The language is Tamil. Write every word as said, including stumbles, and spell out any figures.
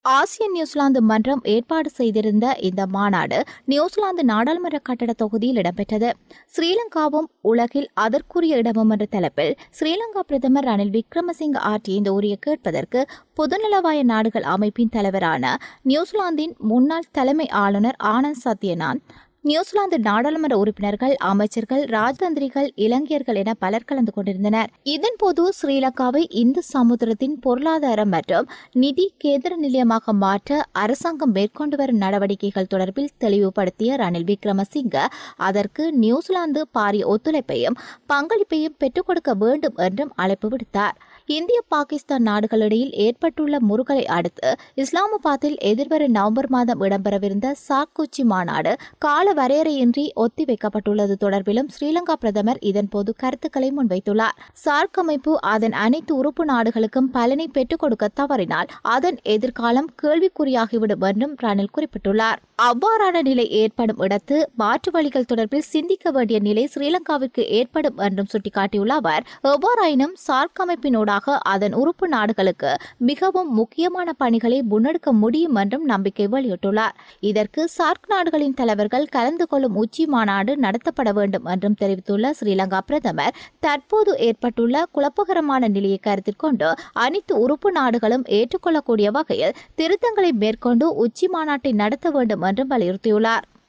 ஆசிய நியூசிலாந்து மன்றம் ஏற்பாடு செய்திருந்த இந்த மாநாடு நியூசிலாந்து நாடாளுமன்ற கட்டட தொகுதியில் இடம்பெற்றது. ஸ்ரீலங்காவும் உலகில் அதற்குரிய இடமும் என்ற தலைப்பில் ஸ்ரீலங்கா பிரதமர் ரணில் விக்ரமசிங்க ஆற்றிய இந்த உரையை கேட்பதற்கு பொதுநலவாய நாடுகள் அமைப்பின் தலைவரான நியூசிலாந்தின் முன்னாள் தலைமை ஆளுநர் ஆனந்த் சத்யநாத், நியூசிலாந்து நாடாளுமன்ற உறுப்பினர்கள், அமைச்சர்கள், ராஜதந்திரிகள், இளைஞர்கள் என பலர் கலந்து கொண்டிருந்தனர். இதன்போது ஸ்ரீலங்காவை இந்து சமுத்திரத்தின் பொருளாதார மற்றும் நிதி கேந்திர நிலையமாக மாற்ற அரசாங்கம் மேற்கொண்டு வரும் நடவடிக்கைகள் தொடர்பில் தெளிவுபடுத்திய ரணில் விக்ரமசிங்க அதற்கு நியூசிலாந்து பாரிய ஒத்துழைப்பையும் பங்களிப்பையும் பெற்றுக் கொடுக்க வேண்டும் என்றும் அழைப்பு விடுத்தார். இந்திய பாகிஸ்தான் நாடுகளிடையில் ஏற்பட்டுள்ள முறுகலை அடுத்து இஸ்லாமாபாத்தில் எதிர்வரும் நவம்பர் மாதம் இடம்பெறவிருந்த சார்க் உச்சி மாநாடு கால வரையறையின்றி ஒத்திவைக்கப்பட்டுள்ளது தொடர்பிலும் ஸ்ரீலங்கா பிரதமர் இதன்போது கருத்துக்களை முன்வைத்துள்ளார். சார்க் அமைப்பு அதன் அனைத்து உறுப்பு நாடுகளுக்கும் பலனை பெற்றுக் கொடுக்க தவறினால் அதன் எதிர்காலம் கேள்விக்குறியாகிவிடும் என்றும் ரணில் குறிப்பிட்டுள்ளார். அவ்வாறான நிலை ஏற்படும் இடத்து மாற்று வழிகள் தொடர்பில் சிந்திக்க வேண்டிய நிலை ஸ்ரீலங்காவிற்கு ஏற்படும் என்றும் சுட்டிக்காட்டியுள்ள அவர், எவ்வாறாயினும் சார்க் அமைப்பினூடாக அதன் உறுப்பு நாடுகளுக்கு மிகவும் முக்கியமான பணிகளை முன்னெடுக்க முடியும் என்றும் நம்பிக்கை வெளியிட்டுள்ளார். இதற்கு சார்க் நாடுகளின் தலைவர்கள் கலந்து கொள்ளும் உச்சி மாநாடு நடத்தப்பட வேண்டும் என்றும் தெரிவித்துள்ள ஸ்ரீலங்கா பிரதமர், தற்போது ஏற்பட்டுள்ள குழப்பகரமான நிலையை கருத்தில் கொண்டு அனைத்து உறுப்பு நாடுகளும் ஏற்றுக்கொள்ளக்கூடிய வகையில் திருத்தங்களை மேற்கொண்டு உச்சி மாநாட்டை நடத்த வேண்டும் என்றும் வலியுறுத்தியுள்ளார்.